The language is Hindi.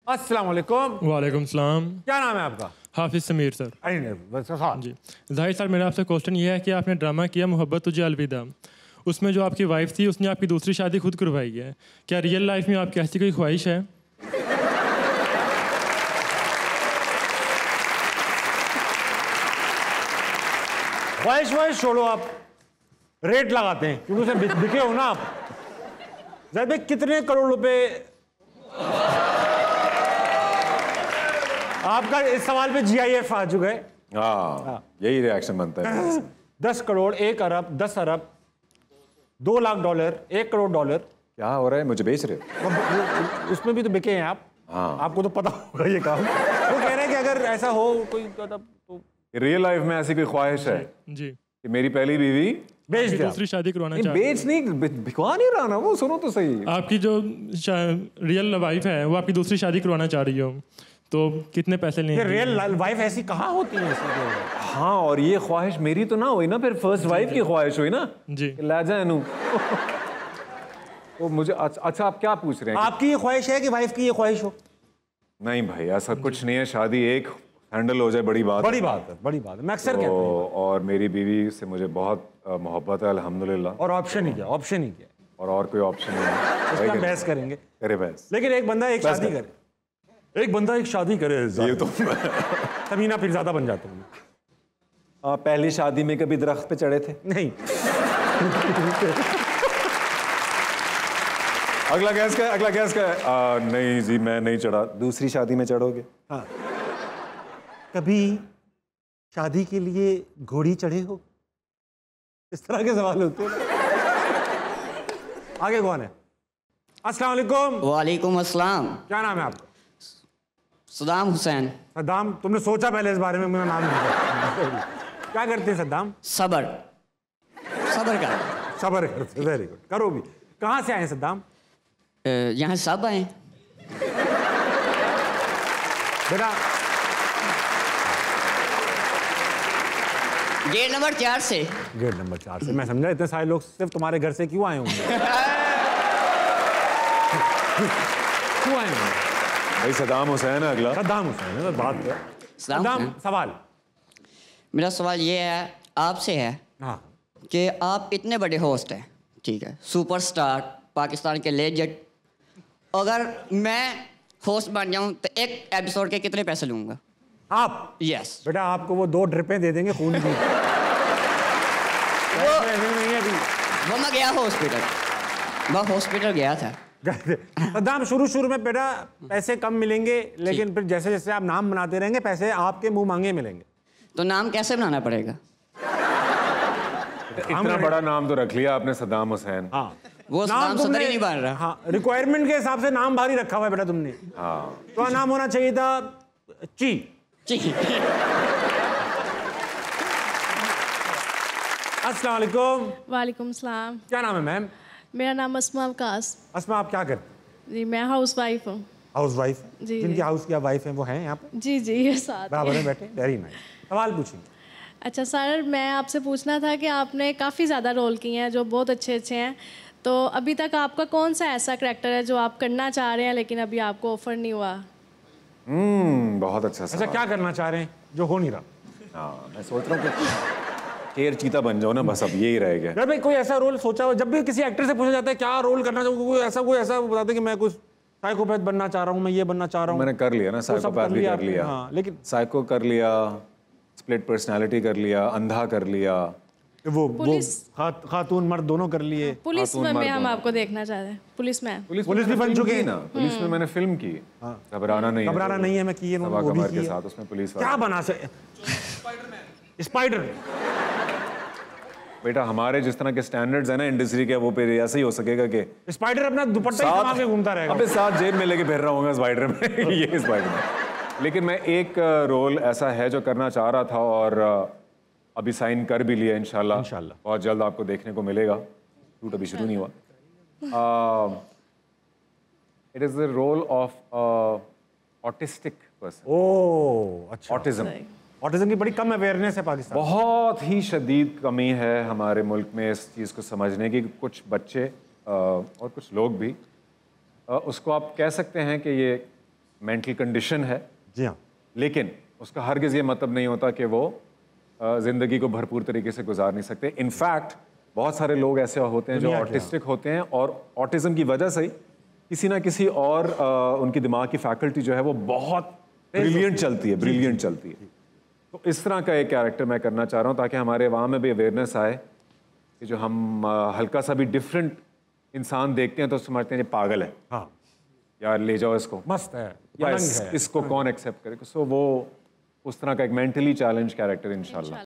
अस्सलाम वालेकुम। वालेकुम सलाम। क्या नाम है आपका? हाफिज़ समीर सर। हाँ जी जाहिर सर, मेरा आपसे क्वेश्चन ये है कि आपने ड्रामा किया मोहब्बत तुझे अलविदा, उसमें जो आपकी वाइफ थी उसने आपकी दूसरी शादी खुद करवाई है, क्या रियल लाइफ में आपकी ऐसी कोई ख्वाहिश है? ख्वाहिश वाहिश छोड़ो, आप रेट लगाते हैं क्योंकि उसे बिके हो ना आप। जैद भाई कितने करोड़ रुपए आपका इस सवाल पे GIF आ चुका है। हाँ यही रिएक्शन बनता है। 10 करोड़, 1 अरब, 10 अरब, 2 लाख डॉलर, 1 करोड़ डॉलर। क्या हो रहा है, मुझे बेच रहे हो? उसमें भी तो बिके हैं आप। हाँ आपको तो पता होगा ये काम। वो कह रहे हैं कि अगर ऐसा हो कोई तो रियल लाइफ में ऐसी कोई ख्वाहिश है जी कि मेरी पहली बीवी बेच दिया। दूसरी शादी करवाना नहीं, चाहती बेच नहीं, भिखवा नहीं रहा ना वो, सुनो तो सही। आपकी जो रियल वाइफ है वो आपकी दूसरी शादी करवाना चाह रही हो, तो कितने पैसे ये लेंगे? रियल वाइफ ऐसी कहाँ होती है ऐसी तो? हाँ, और ये ख्वाहिश मेरी तो ना हुई ना, फिर फर्स्ट वाइफ की ख्वाहिश हुई ना जी ला जाए तो मुझे अच्छा आप क्या पूछ रहे हैं? आपकी ये ख्वाहिश है कि वाइफ की ये ख्वाहिश हो? नहीं भाई, ऐसा कुछ नहीं है। शादी एक हैंडल हो जाए बड़ी बात बड़ी बात है, बड़ी बात है। मैं अक्सर कहता हूँ। और मेरी बीवी से मुझे बहुत मोहब्बत है अल्हम्दुलिल्लाह। और ऑप्शन ही क्या, ऑप्शन ही क्या, और कोई ऑप्शन नहीं है। इसका बहस करेंगे। करे बहस। लेकिन एक बंदा एक शादी करे, एक बंदा एक शादी करे, ये तो तमीना फिर ज्यादा बन जाता हूँ। आप पहली शादी में कभी दरख्त पे चढ़े थे? नहीं। अगला गैस का नहीं जी मैं नहीं चढ़ा। दूसरी शादी में चढ़ोगे? हाँ। कभी शादी के लिए घोड़ी चढ़े हो? इस तरह के सवाल होते हैं। आगे कौन है? अस्सलाम वालेकुम। वालेकुम अस्सलाम। क्या नाम है आपका? सद्दाम हुसैन। सद्दाम, तुमने सोचा पहले इस बारे में? मेरा नाम नहीं पता। क्या करते हैं सद्दाम? सबर का सबर करते। वेरी गुड, करो भी। कहाँ से आए हैं सद्दाम? यहाँ सब आए बेटा। गेट नंबर 4 से। गेट नंबर 4 से। मैं समझा इतने सारे लोग सिर्फ तुम्हारे घर से क्यों आए होंगे? क्यों आए होंगे? भाई सद्दाम हुसैन है अगला। सद्दाम हुसैन है, बात है। सद्दाम, सवाल। मेरा सवाल ये है आपसे है हाँ। कि आप इतने बड़े होस्ट हैं, ठीक है, सुपरस्टार, पाकिस्तान के लेजेंड, अगर मैं होस्ट बन जाऊं तो एक एपिसोड के कितने पैसे लूंगा? आप? यस। बेटा आपको वो 2 ड्रिपें दे देंगे खून की। वो मैं गया हॉस्पिटल, मैं हॉस्पिटल गया था। सद्दाम, शुरू में बेटा पैसे कम मिलेंगे, लेकिन फिर जैसे जैसे आप नाम बनाते रहेंगे पैसे आपके मुंह मांगे मिलेंगे। तो नाम कैसे बनाना पड़ेगा? इतना बड़ा नाम तो रख लिया आपने, सद्दाम हुसैन। हाँ, वो नाम सदर ही नहीं बन रहा। हाँ, रिक्वायरमेंट के हिसाब से नाम भारी रखा हुआ है बेटा तुमने। हाँ, तो नाम होना चाहिए था ची। अस्सलाम वालेकुम। वालेकुम सलाम। क्या नाम है मैम? मेरा नाम अस्मा अवकाश। अस्मा, आप क्या करते? जी मैं हाउस वाइफ हूँ। House wife? जी, जिनकी जी। हाउस की वाइफ है वो हैं यहाँ पे? जी जी ये साथ बराबर हैं। में बैठे। Very nice. सवाल पूछिए। अच्छा सर, मैं आपसे पूछना था कि आपने काफ़ी ज़्यादा रोल किए हैं जो बहुत अच्छे अच्छे हैं, तो अभी तक आपका कौन सा ऐसा करैक्टर है जो आप करना चाह रहे हैं लेकिन अभी आपको ऑफर नहीं हुआ? बहुत अच्छा अच्छा, सवाल। क्या करना चाह रहे हैं जो हो नहीं रहा? हाँ, मैं सोच रहा हूँ कि शेर चीता बन जाओ ना, बस अब यही रह गया। यार भाई, कोई ऐसा रोल सोचा हो? जब भी किसी एक्टर से पूछा जाता है क्या रोल करना चाहूँ, कोई ऐसा बताते कि मैं कुछ साइकोपैथ बनना चाह रहा हूँ, मैं ये बनना चाह रहा हूँ। मैंने कर लिया ना, साइकोपैथ भी कर लिया। हाँ, लेकिन साइको कर लिया, स्प्लिट पर्सनालिटी कर लिया, अंधा कर लिया, वो पुलिस? खातून मर्द दोनों कर लिए। पुलिस खातून में मर्द हम दोनों। आपको देखना चाह रहे हैं। पुलिस में? पुलिस में भी बन फिल्म चुके की हैं ना। पुलिस में मैंने फिल्म की, घबराना नहीं है। घबराना नहीं है, मैं की है, सबा वो भी कमर की के है। साथ उसमें पुलिस क्या वाला। बना से स्पाइडर। बेटा हमारे जिस तरह के स्टैंडर्ड्स है ना इंडस्ट्री के, वो पे ऐसे ही हो सकेगा कि स्पाइडर अपना दुपट्टा ही कमा के घूमता रहेगा। अबे साथ जेब में लेके फिर रहा हूँ स्पाइडर में। ये स्पाइडर में। लेकिन मैं एक रोल ऐसा है जो करना चाह रहा था और अभी साइन कर भी लिया इंशाल्लाह। बहुत जल्द आपको देखने को मिलेगा। शूट अभी शुरू नहीं हुआ। It is the role of autistic person. Oh अच्छा। ऑटिज्म। ऑटिज्म की बड़ी कम अवेयरनेस है पाकिस्तान। बहुत ही शदीद कमी है हमारे मुल्क में इस चीज़ को समझने की। कुछ बच्चे और कुछ लोग भी उसको आप कह सकते हैं कि ये मेंटल कंडीशन है, जी हाँ, लेकिन उसका हरगिज़ ये मतलब नहीं होता कि वो ज़िंदगी को भरपूर तरीके से गुजार नहीं सकते। इनफैक्ट बहुत सारे लोग ऐसे होते हैं जो दुनिया के ऑटिस्टिक होते हैं और ऑटिज़म की वजह से ही किसी ना किसी और उनकी दिमाग की फैकल्टी जो है वो बहुत ब्रिलियंट चलती है, ब्रिलियंट चलती है। तो इस तरह का एक कैरेक्टर मैं करना चाह रहा हूँ ताकि हमारे अवाम में भी अवेयरनेस आए कि जो हम हल्का सा भी डिफरेंट इंसान देखते हैं तो समझते हैं ये पागल है, हाँ, यार ले जाओ इसको, मस्त है, या मलंग है। इसको कौन एक्सेप्ट करे। सो वो उस तरह का एक मेंटली चैलेंज कैरेक्टर इंशाल्लाह।